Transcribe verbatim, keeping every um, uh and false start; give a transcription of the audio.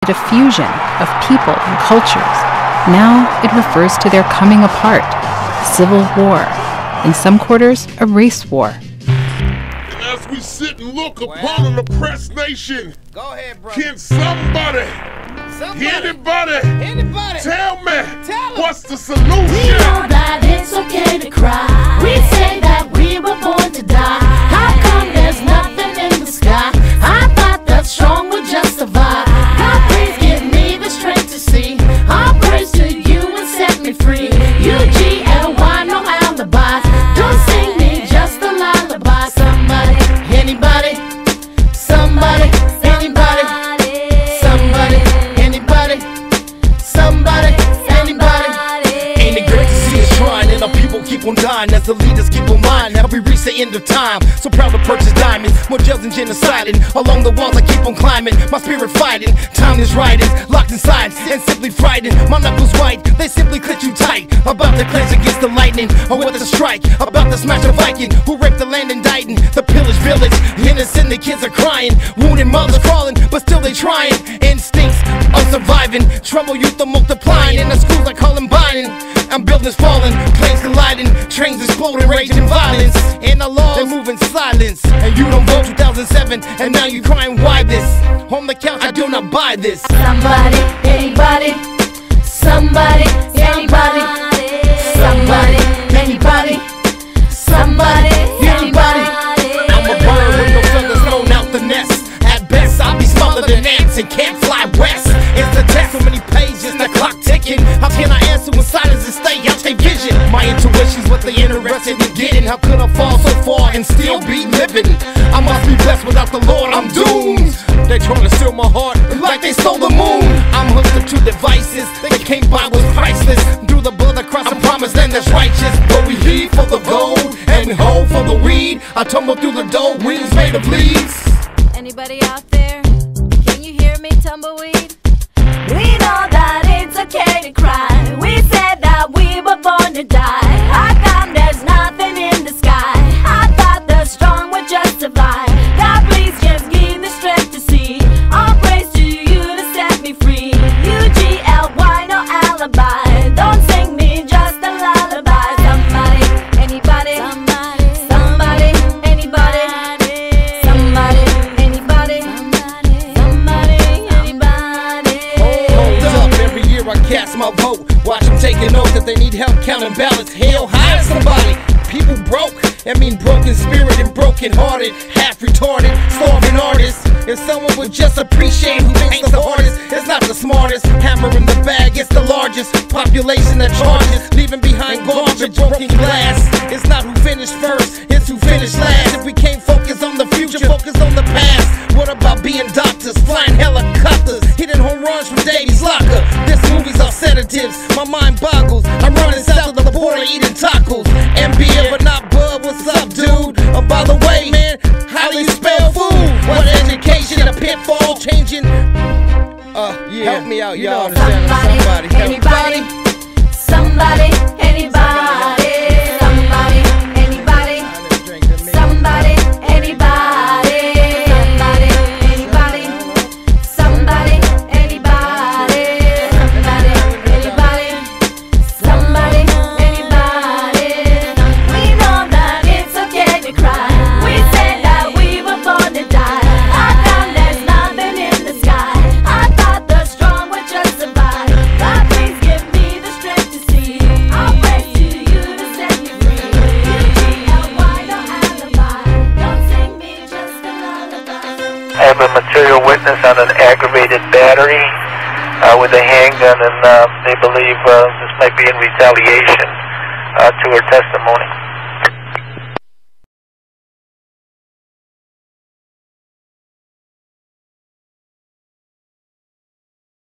a fusion of people and cultures. Now it refers to their coming apart, civil war, in some quarters, a race war. And as we sit and look well, upon an oppressed nation, go ahead, brother. Can somebody, somebody anybody, anybody tell me tell what's the solution? We know that it's okay to cry. We say that we were born to die. How come there's nothing in the sky? I thought that strong would justify. God, please give me the strength to see. I'll praise to you and set me free. U G L Y, no alibi. Don't sing me just a lullaby. Somebody, anybody, somebody, anybody, somebody, anybody, somebody, anybody. Ain't it great to see us trying and our people keep on dying as the leaders keep on lying? Now we reach the end of time, so proud to purchase diamonds, more jails and genociding. Along the walls I keep on climbing, my spirit fighting. Time is riding, locked inside and simply frightened. My knuckles white, they simply clench you tight. About to clench against the lightning, or with a strike. About to smash a Viking who raped the land indicting the pillaged village. Innocent, the kids are crying, wounded mothers crawling, but still they trying. Instincts of surviving, trouble youth are multiplying. In the schools I call them binding. I'm buildings falling, planes colliding, trains exploding, rage and violence. And the laws, they move in silence. And you don't vote two thousand seven, and now you crying, why this? On the couch, I do not buy this. Somebody, anybody, somebody, anybody, somebody, anybody, somebody, anybody. I'm a bird with no feathers thrown out the nest. At best, I'll be smaller than ants and can't fly west. It's the test, so many pages, the clock ticking. How can I answer when silence is stay out their vision? My intuition's what they interested in getting. How could I fall so far and still be living? I must be blessed without the Lord, I'm doomed. They trying to steal my heart like they stole the moon. I'm hooked up to devices they can't buy was priceless. Through the blood across a promised land that's righteous. But we heed for the gold and we hold for the weed. I tumble through the dough, wings made of leaves. Anybody out there? Can you hear me, tumbleweed? We know that it's okay to cry. We said that we were born to die. How come there's nothing in the sky? I thought the strong would justify. God, please just give the strength to see. All praise to you to set me free. U G L Y, no alibi. Don't sing me just a lullaby. Somebody, anybody, somebody, somebody, anybody, somebody, anybody, somebody, anybody. Hold up, every year I cast my vote. Watch them taking oath that they need help counting ballots. Hell, hire somebody. People broke, I mean broken spirit and broken hearted. Half retarded, starving artists. If someone would just appreciate who paints the hardest, it's not the smartest. Hammer in the bag, it's the largest population that charges. Leaving behind garbage, broken glass. It's not who finished first, it's who finished last. If we can't focus on the future, focus on the past. What about being doctors, flying helicopters, hitting home runs from Davies Locker? This movie's all sedatives, my mind boggles. I'm running south of the border eating tacos. M B A but not Bud, what's up dude? Oh, by the way man, how do you spell food? What education, a pitfall, changing. Uh, yeah, help me out y'all. Somebody, Somebody, anybody, somebody, anybody, somebody, anybody, somebody, anybody, somebody, anybody, somebody, anybody, somebody, anybody, somebody, anybody. We know that it's okay to cry. We said that we were born to die. How come there's nothing in the sky? I thought the strong would justify. God, please give me the strength to see. I'll praise to you to set me free. U G L Y, no alibi. Don't sing me just a lullaby. I have a material witness on an aggravated battery uh, with a handgun, and uh, they believe uh, this might be in retaliation uh, to her testimony.